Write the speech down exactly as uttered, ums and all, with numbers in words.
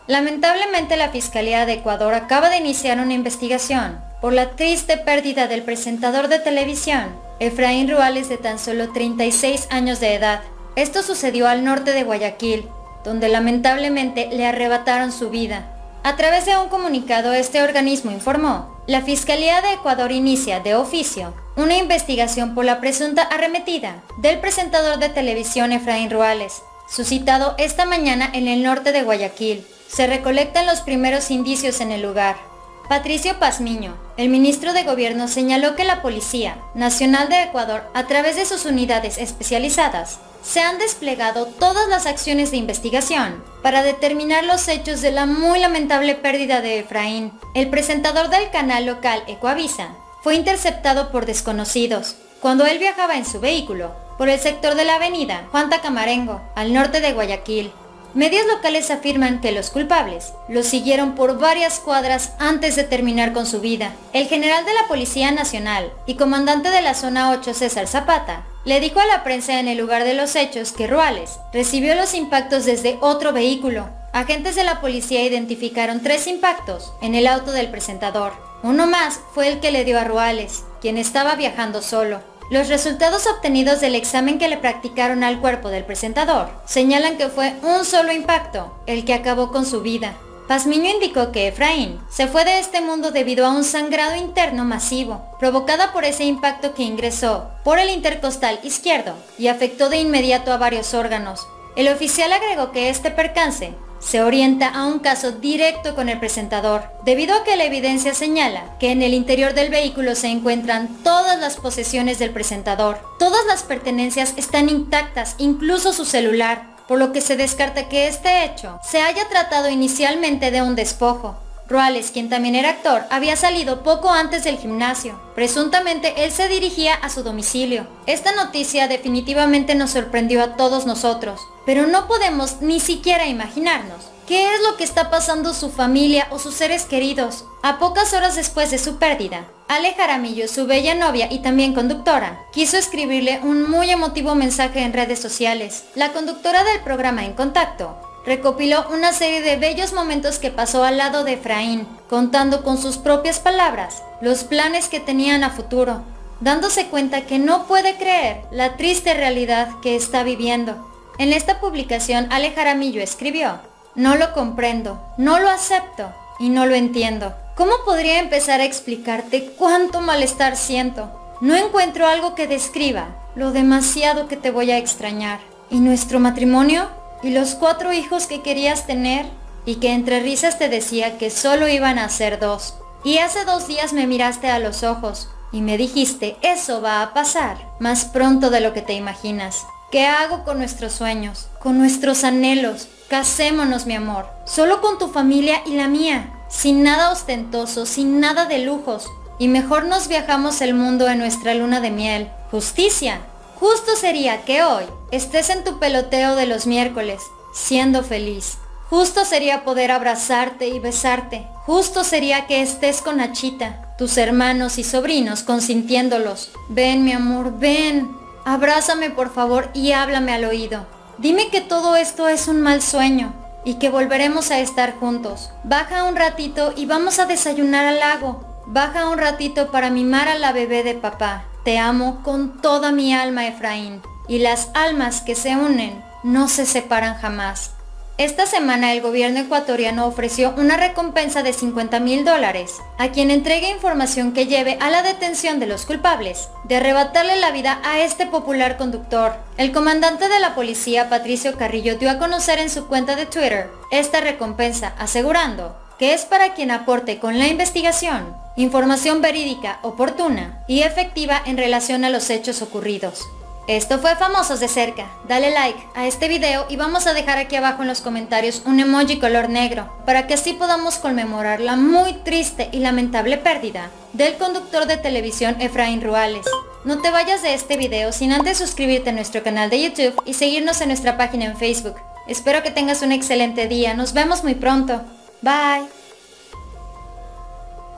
Lamentablemente, la Fiscalía de Ecuador acaba de iniciar una investigación por la triste pérdida del presentador de televisión, Efraín Ruales, de tan solo treinta y seis años de edad. Esto sucedió al norte de Guayaquil, donde lamentablemente le arrebataron su vida. A través de un comunicado, este organismo informó: la Fiscalía de Ecuador inicia de oficio una investigación por la presunta arremetida del presentador de televisión Efraín Ruales, suscitado esta mañana en el norte de Guayaquil. Se recolectan los primeros indicios en el lugar. Patricio Pazmiño, el ministro de Gobierno, señaló que la Policía Nacional de Ecuador, a través de sus unidades especializadas, se han desplegado todas las acciones de investigación para determinar los hechos de la muy lamentable pérdida de Efraín. El presentador del canal local Ecuavisa fue interceptado por desconocidos cuando él viajaba en su vehículo por el sector de la avenida Juan Tacamarengo, al norte de Guayaquil. Medios locales afirman que los culpables lo siguieron por varias cuadras antes de terminar con su vida. El general de la Policía Nacional y comandante de la Zona ocho, César Zapata, le dijo a la prensa en el lugar de los hechos que Ruales recibió los impactos desde otro vehículo. Agentes de la policía identificaron tres impactos en el auto del presentador. Uno más fue el que le dio a Ruales, quien estaba viajando solo. Los resultados obtenidos del examen que le practicaron al cuerpo del presentador señalan que fue un solo impacto el que acabó con su vida. Pazmiño indicó que Efraín se fue de este mundo debido a un sangrado interno masivo, provocada por ese impacto que ingresó por el intercostal izquierdo y afectó de inmediato a varios órganos. El oficial agregó que este percance se orienta a un caso directo con el presentador, debido a que la evidencia señala que en el interior del vehículo se encuentran todas las posesiones del presentador. Todas las pertenencias están intactas, incluso su celular, por lo que se descarta que este hecho se haya tratado inicialmente de un despojo. Ruales, quien también era actor, había salido poco antes del gimnasio. Presuntamente, él se dirigía a su domicilio. Esta noticia definitivamente nos sorprendió a todos nosotros, pero no podemos ni siquiera imaginarnos qué es lo que está pasando su familia o sus seres queridos. A pocas horas después de su pérdida, Ale Jaramillo, su bella novia y también conductora, quiso escribirle un muy emotivo mensaje en redes sociales. La conductora del programa En Contacto recopiló una serie de bellos momentos que pasó al lado de Efraín, contando con sus propias palabras los planes que tenían a futuro, dándose cuenta que no puede creer la triste realidad que está viviendo. En esta publicación, Ale Jaramillo escribió: no lo comprendo, no lo acepto y no lo entiendo. ¿Cómo podría empezar a explicarte cuánto malestar siento? No encuentro algo que describa lo demasiado que te voy a extrañar. ¿Y nuestro matrimonio? ¿Y los cuatro hijos que querías tener? Y que entre risas te decía que solo iban a ser dos. Y hace dos días me miraste a los ojos y me dijiste: eso va a pasar más pronto de lo que te imaginas. ¿Qué hago con nuestros sueños? Con nuestros anhelos. Casémonos, mi amor, solo con tu familia y la mía, sin nada ostentoso, sin nada de lujos. Y mejor nos viajamos el mundo en nuestra luna de miel. Justicia. Justo sería que hoy estés en tu peloteo de los miércoles, siendo feliz. Justo sería poder abrazarte y besarte. Justo sería que estés con Nachita, tus hermanos y sobrinos consintiéndolos. Ven, mi amor, ven. Abrázame, por favor, y háblame al oído. Dime que todo esto es un mal sueño y que volveremos a estar juntos. Baja un ratito y vamos a desayunar al lago. Baja un ratito para mimar a la bebé de papá. Te amo con toda mi alma, Efraín, y las almas que se unen no se separan jamás. Esta semana el gobierno ecuatoriano ofreció una recompensa de cincuenta mil dólares a quien entregue información que lleve a la detención de los culpables de arrebatarle la vida a este popular conductor. El comandante de la policía, Patricio Carrillo, dio a conocer en su cuenta de Twitter esta recompensa, asegurando que es para quien aporte con la investigación información verídica, oportuna y efectiva en relación a los hechos ocurridos. Esto fue Famosos de Cerca. Dale like a este video y vamos a dejar aquí abajo en los comentarios un emoji color negro para que así podamos conmemorar la muy triste y lamentable pérdida del conductor de televisión Efraín Ruales. No te vayas de este video sin antes suscribirte a nuestro canal de YouTube y seguirnos en nuestra página en Facebook. Espero que tengas un excelente día. Nos vemos muy pronto. Bye.